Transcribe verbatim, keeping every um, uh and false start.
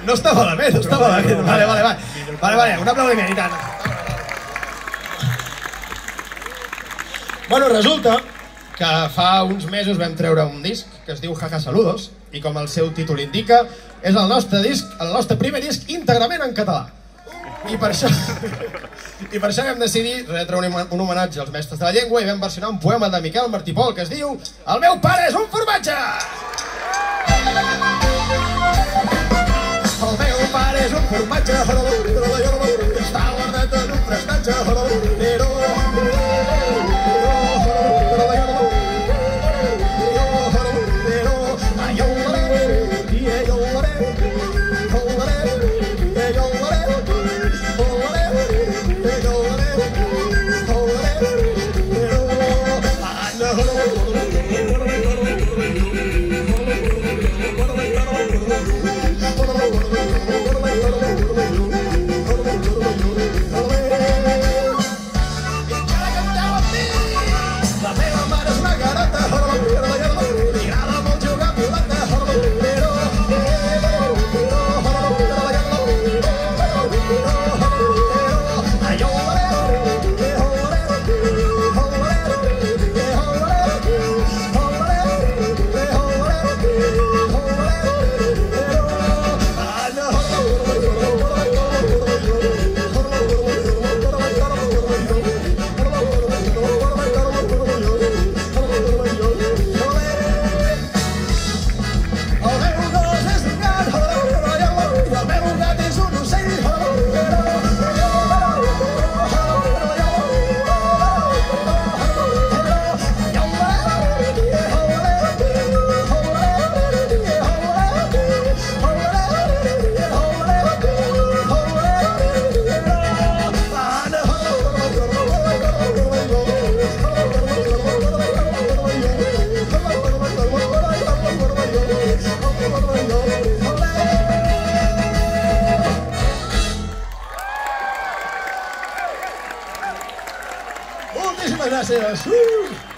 No està malament, no està malament. Vale, vale, vale. Vale, vale, un aplaudiment i tant. Bueno, resulta que fa uns mesos vam treure un disc que es diu Jaja Saludos i com el seu títol indica és el nostre disc, el nostre primer disc íntegrament en català. I per això i per això vam decidir retre un, un homenatge als mestres de la llengua i vam versionar un poema de Miquel Martí Pol que es diu El meu pare és un formatge! El meu pare és un formatge, està guardat en un prestatge, Moltíssimes gràcies! Uh!